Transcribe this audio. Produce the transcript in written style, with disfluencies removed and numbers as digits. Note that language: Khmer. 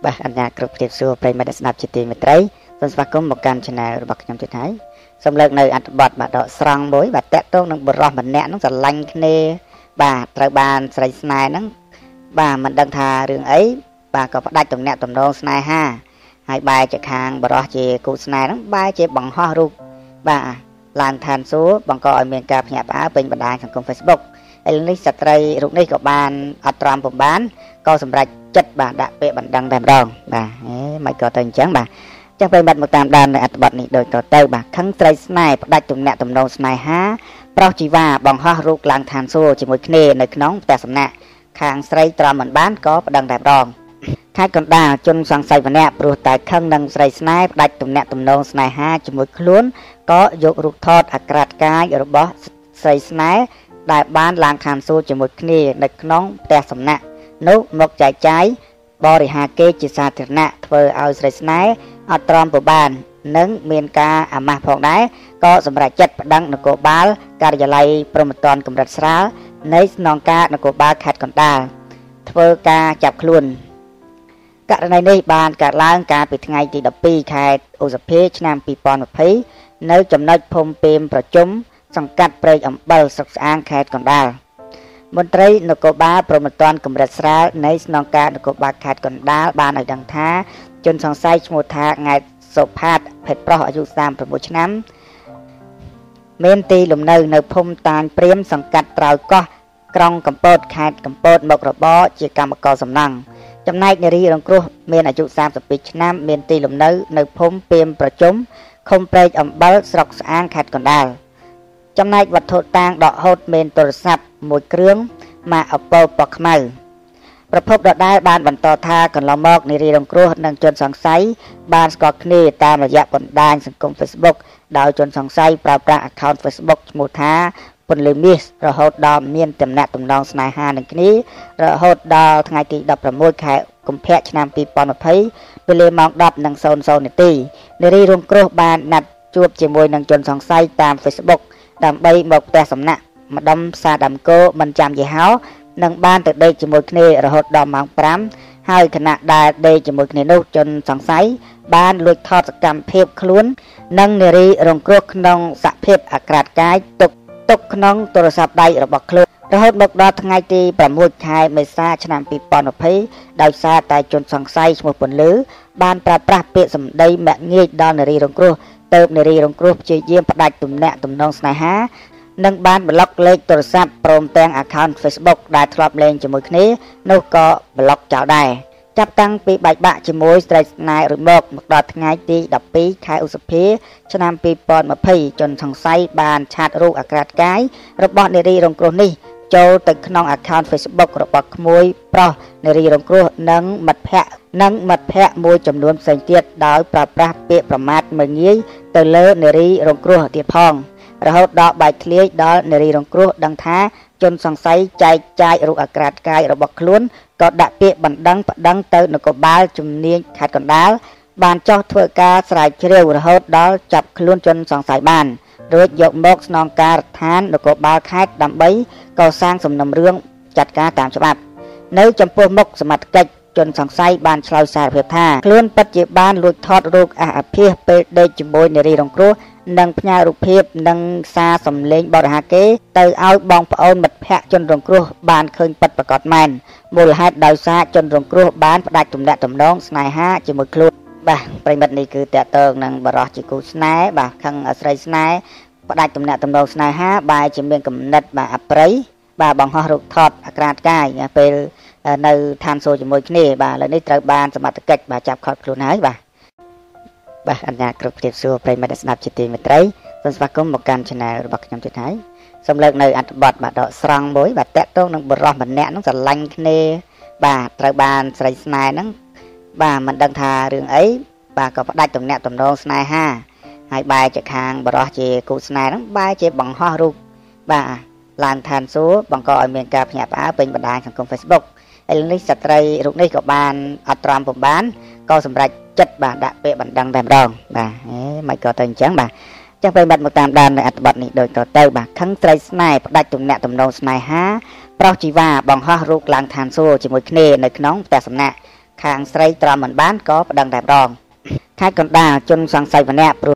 Bah andaគ្រប់ភាពសួរប្រិយមិត្តស្ដាប់ជាទីមេត្រីសូមស្វាគមន៍មកកាន់ Channel របស់ខ្ញុំទៀតហើយសូមលើកនៅអត្ថបទបាទដកស្រង់មួយបាទតកតងនឹងបរិសម្នាក់នឹងស្រឡាញ់គ្នាបាទត្រូវបានស្រីស្នេហ៍ហ្នឹងបាទមិនដឹងថារឿងអីបាទក៏ផ្ដាច់ទំនាក់ទំនងស្នេហាហើយបែរជាខាងបរិសជាគូស្នេហ៍ហ្នឹងបែរជាបង្ហោះរូបបាទឡើងឋានសួគ៌បង្កឲ្យមានការភ្ញាក់ផ្អើលពេញបណ្ដាញសង្គម Facebook ឥឡូវនេះស្ត្រីរូបនេះក៏បានអត់ទ្រាំពុំបានក៏សម្រេចចិត្តបាទដាក់ពាក្យបណ្ដឹងតែម្ដងបាទមិនក៏ទៅអញ្ចឹងបាទចឹងប្រិយមិត្តមកតាមដាននៅអត្ថបទនេះដូចតទៅបាទខឹងស្រីស្នេហ៍ផ្ដាច់ទំនាក់ទំនងស្នេហាប្រុសជីវ៉ាបង្ហោះរូបឡើងឋានសួគ៌ជាមួយគ្នានៅក្នុងផ្ទះសំណាក់ខាងស្រីទ្រាំមិនបានក៏ប្តឹងតែម្ដងខេត្តកណ្ដាលជនសង្ស័យម្នាក់ព្រោះតែខឹងនឹងស្រីស្នេហ៍ផ្ដាច់ទំនាក់ទំនងស្នេហាជាមួយខ្លួនក៏យករូបថតអាក្រាតកាយរបស់ស្រីស្នេហ៍ដែលបានឡើងឋានសួគ៌ជាមួយគ្នានៅក្នុងផ្ទះសំណាក់នោះមកចែកចាយបរិហាគេជាសាធារណៈធ្វើឲ្យស្រីស្នេហ៍អត់ទ្រាំពុំបាននិងមានការអាម៉ាស់ផងដែរក៏សម្រេចចិត្តប្តឹងនគរបាលការិយាល័យព្រហ្មទណ្ឌកម្រិតស្រាលនៃស្នងការនគរបាលខេត្តកណ្ដាលធ្វើការចាប់ខ្លួនករណីនេះបានកើតឡើងកាលពីថ្ងៃទី12ខែឧសភាឆ្នាំ2020នៅចំណុចភូមិពេមប្រជុំសង្កាត់ព្រែកអំបិលស្រុកស្អាងខេត្តកណ្ដាលមន្ត្រីនគរបាលព្រហ្មទណ្ឌកម្រិតស្រាលនៃស្នងការនគរបាលខេត្តកណ្ដាលបានឲ្យដឹងថាជនសង្ស័យឈ្មោះថាង៉ែតសុផាតភេទប្រុសអាយុ36ឆ្នាំមានទីលំនៅនៅភូមិតាញព្រាមសង្កាត់ត្រើយកោះក្រុងកំពតខេត្តកំពតមុខរបរជាកម្មករសំណង់ចំណែកនារីរងគ្រោះមានអាយុ32ឆ្នាំមានទីលំនៅនៅភូមិពេមប្រជុំឃុំព្រែកអំបិលស្រុកស្អាងខេត្តកណ្ដាលចំណែកវត្ថុតាងដកហូតមានទូរស័ព្ទមួយគ្រឿងម៉ាក Oppo ពណ៌ខ្មៅប្រភពដដែលបានបន្តថាកន្លងមកនារីរងគ្រោះនិងជនសង្ស័យបានស្គាល់គ្នាតាមរយៈបណ្ដាញសង្គម Facebook ដោយជនសង្ស័យប្រើប្រាស់ account Facebook ឈ្មោះថាពន្លឺមាសរហូតដល់មានទំនាក់ទំនងស្នេហានឹងគ្នារហូតដល់ថ្ងៃទី16ខែកុម្ភៈឆ្នាំ2020វេលាម៉ោង 10:00 នាទីនារីរងគ្រោះបានណាត់ជួបជាមួយនឹងជនសង្ស័យតាម Facebook ដើម្បីមកផ្ទះសំណាក់ម្ដុំផ្សារដើមគោមិនចាំយីហោនឹងបានទៅដេកជាមួយគ្នារហូតដល់ម៉ោង 5ហើយខណៈដែលដេកជាមួយគ្នានោះជនសង្ស័យបានលួចថតសកម្មភាពខ្លួននិងនារីរងគ្រោះក្នុងសភាពអាក្រាតកាយទុកក្នុងទូរស័ព្ទដៃរបស់ខ្លួនរហូតមកដល់ថ្ងៃទី6ខែមេសាឆ្នាំ2020ដោយសារតែជនសង្ស័យឈ្មោះពន្លឺបានប្រើប្រាស់ពាក្យសម្ដីមាក់ងាយដល់នារីរងគ្រោះទើបនារីរងគ្រោះព្យាយាមផ្ដាច់ទំនាក់ទំនងស្នេហានិងបានប្លុកលេខទូរស័ព្ទព្រមទាំង account Facebook ដែលធ្លាប់លេងជាមួយគ្នានោះក៏ប្លុកចោលដែរចាប់តាំងពីបែកបាក់ជាមួយស្រីស្នេហ៍រួចមកដល់ថ្ងៃទី12ខែឧសភាឆ្នាំ2020ជនសង្ស័យបានឆាតរូបអាក្រាតកាយរបស់នារីរងគ្រោះនេះចូលទៅក្នុង account Facebook របស់ក្មួយប្រុសនារីរងគ្រោះនិងមិត្តភ័ក្តិមួយចំនួនផ្សេងទៀតដោយប្រើប្រាស់ពាក្យប្រមាថមើលងាយទៅលើនារីរងគ្រោះទៀតផងរហូតដល់បែកធ្លាយដល់នារីរងគ្រោះដឹងថាជនសង្ស័យចែកចាយរូបអាក្រាតកាយរបស់ខ្លួនក៏ដាក់ពាក្យបណ្ដឹងប្តឹងទៅនគរបាលជំនាញខេត្តកណ្ដាលបានចោះធ្វើការស្រាវជ្រាវរហូតដល់ចាប់ខ្លួនជនសង្ស័យបានរួចយកមកស្នងការដ្ឋាននគរបាលខេត្តដើម្បីកសាងសំណុំរឿងចាត់ការតាមច្បាប់នៅចំពោះមុខសមត្ថកិច្ចជនសង្ស័យបានឆ្លើយសារភាពថាខ្លួនពិតជាបានលួចថតរូបអាភិសពេលដេកជាមួយនារីរងគ្រោះនិងផ្ញើរូបភាពនិងសារសម្លេងបរិហាគេទៅឲ្យបងប្អូនមិត្តភ័ក្តិជនរងគ្រោះបានឃើញពិតប្រាកដមែនមូលហេតុដោយសារជនរងគ្រោះបានផ្ដាច់ទំនាក់ទំនងស្នេហាជាមួយខ្លួនបាទប្រិមិត្តនេះគឺតកតងនឹងបរិសជាគូស្នេហ៍បាទខឹងស្រីស្នេហ៍ផ្ដាច់ទំនាក់ទំនងស្នេហាបែរជាមានគំនិតបាទអប្រិយបាទបង្ហោះរូបថតអាក្រាតកាយពេលនៅឋានសួគ៌ជាមួយគ្នាបាទឥឡូវនេះត្រូវបានសមត្ថកិច្ចបាទចាប់ឃាត់ខ្លួនហើយបាទអញ្ញាគ្រប់ភាពសួរប្រិយមិត្តស្ដាប់ជាទីមេត្រីសូមស្វាគមន៍មកកាន់ Channel របស់ខ្ញុំទៀតហើយសូមលើកនៅអត្ថបទបាទដកស្រង់មួយបាទតកតងនឹងបរិសម្នាក់នឹងស្រឡាញ់គ្នាបាទត្រូវបានស្រីស្នេហ៍ហ្នឹងបាទមិនដឹងថារឿងអីបាទក៏ផ្ដាច់ទំនាក់ទំនងស្នេហាហើយបែរជាខាងបរិសជាគូស្នេហ៍ហ្នឹងបែរជាបង្ហោះរូបបាទឡើងឋានសួគ៌បង្កឲ្យមានការភ្ញាក់ផ្អើលពេញបណ្ដាញសង្គម Facebook ឥឡូវនេះស្ត្រីរូបនេះក៏បានអត់ទ្រាំពុំបានក៏សម្រេចចិត្តបាទដាក់ពាក្យបណ្ដឹងតែម្ដងបាទមិនក៏ទៅអញ្ចឹងបាទចឹងប្រិយមិត្តមកតាមដាននៅអត្ថបទនេះដូចតទៅបាទខឹងស្រីស្នេហ៍ផ្ដាច់ទំនាក់ទំនងស្នេហាប្រុសជីវ៉ាបង្ហោះរូបឡើងឋានសួគ៌ជាមួយគ្នានៅក្នុងផ្ទះសំណាក់ខាងស្រីត្រមមិនបានក៏ប្តឹងតែម្ដងខេត្តកណ្ដាលជនសង្ស័យម្នាក់